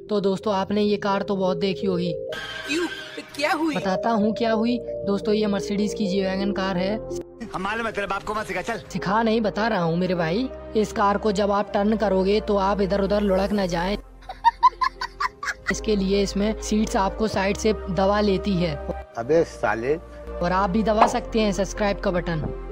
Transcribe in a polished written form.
तो दोस्तों आपने ये कार तो बहुत देखी होगी। क्यों, क्या हुई? बताता हूँ क्या हुई। दोस्तों ये मर्सिडीज की जी वैगन कार है। हम मालूम है तेरे बाप को मत सिखा, चल। सिखा नहीं, बता रहा हूँ मेरे भाई। इस कार को जब आप टर्न करोगे तो आप इधर उधर लुढ़क न जाएं। इसके लिए इसमें सीट्स आपको साइड से दबा लेती है। अबे साले। और आप भी दबा सकते हैं सब्सक्राइब का बटन।